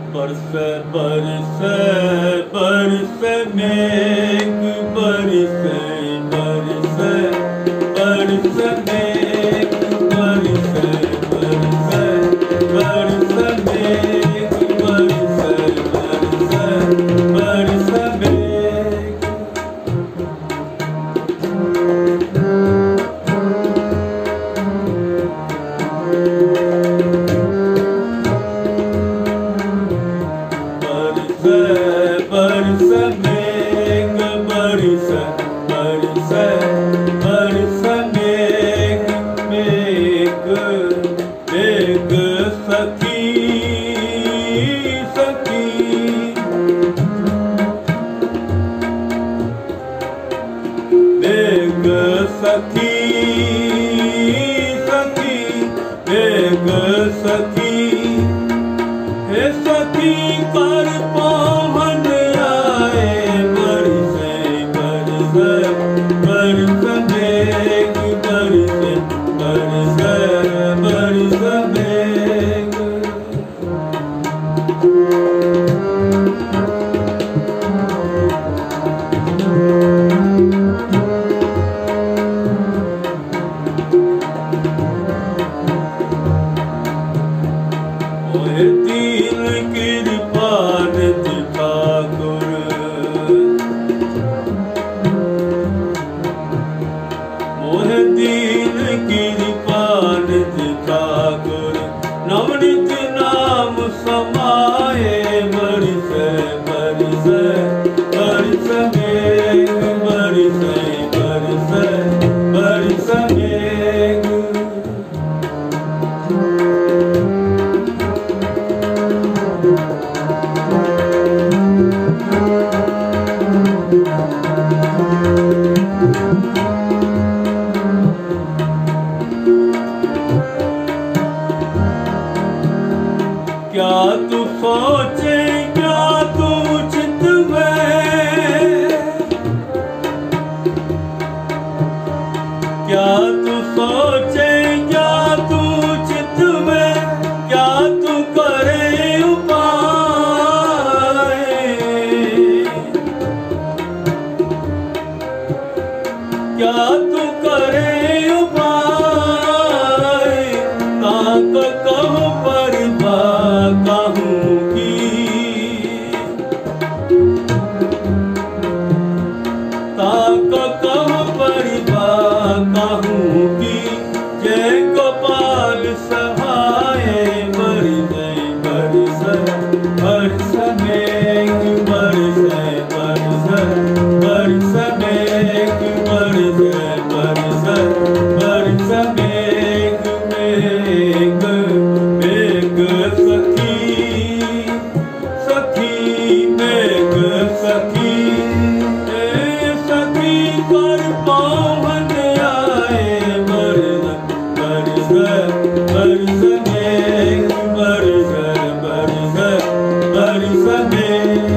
बरस बरस बरस मेघ बरस बरस बरस मेघ बरस बरस बरस मेघ बरस बरस बरस मेघ। बरस मेघ बरस बरस बरस मेघ मेघ मेघ सखी सखी मेघ सखी सखी मेघ सखी हे सखी कर पवन आए बरसे बरस बरस मेघ बरस बरस बरस मेघ। दीन कृपा निज ठाकुर मोह दीन कृपा निज ठाकुर नवनित नाम समाए बरस बरस बरस मेघ बरस बरस बरस मेघ। क्या तू सोचे क्या तू चित में क्या तू सोचे क्या तू चित में क्या तू करे उपाय क्या तू करे उपाय ताक कहो परिभा कहूँ की ताक कहो परिभा कहूँ की जय गोपाल सहाय बरस बरस बरस मेघ बरस बरस बरस मेघ बरस बरस बरस मेघ मेघ मेघ सखी सखी मेघ सखी सखी कर पवन आए बरस बरस बरस मेघ बरस बरस बरस मेघ।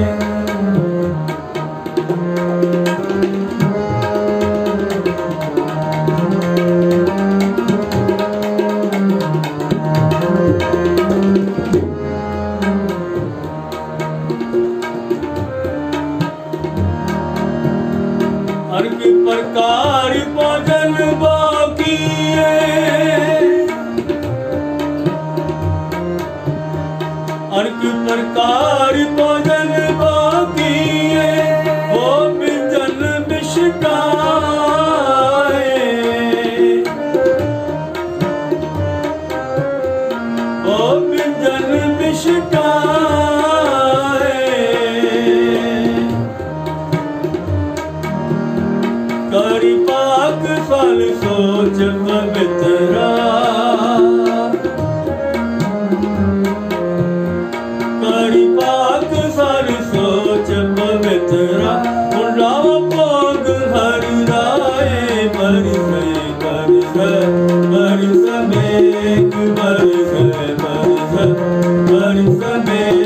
अनेक प्रकार भोजन बाकिए अनेक प्रकार भोजन बाकिए वो व्यंजन मिष्टाए वो व्यंजन मिष्टाए करी पाक फल सोच पवित्रा करी पाक फल सोच पवित्रा मुंडाव भोग हरि राय बरस बरस बरस मेघ बरस बरस बरस मेघ।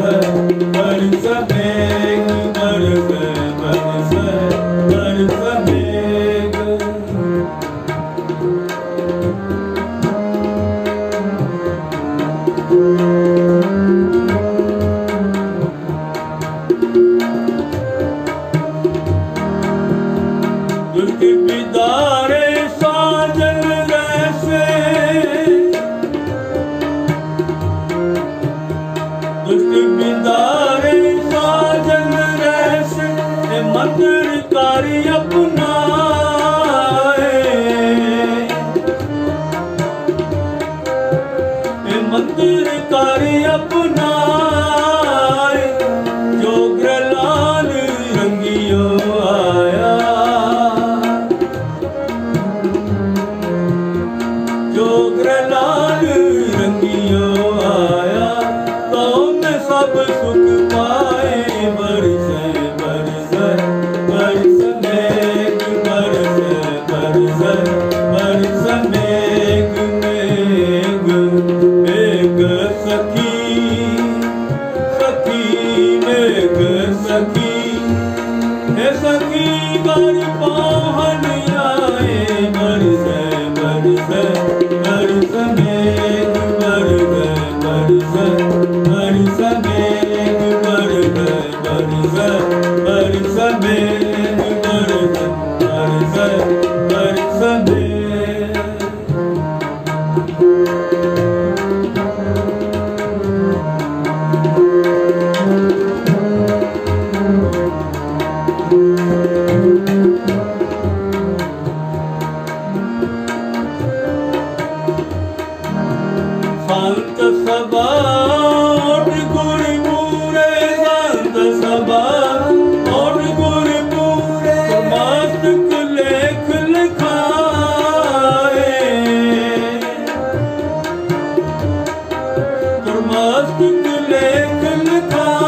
बरस मेघ बरस मेघ। दुष्ट बिदारे साजन जैसे, दुष्ट बिदारे साजन जैसे मंदिर कारी अपनाए, मंदिर कारी अपनाए। जोगलाल रंगियो आया, जोगलाल रंगियो आया। तो मैं सब सुख पाए बरस बरस बरस मेघ बरस बरस बरस मेघ मेघ मेघ सखी सखी मेघ सखी। हे सखी बर पहन आए बरस बरस बरस मेघ बरस बरस बरस मेघ बरस बरस बरस मेघ बरस बरस बरस मेघ। संत सभा और गुरु पूरे, संत सभा और गुरु पूरे। मस्तक लेख लिखाए, मस्तक लेख लिखाए।